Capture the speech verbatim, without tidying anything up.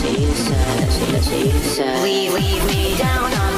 see you sad, see you sad. Leave, leave me down on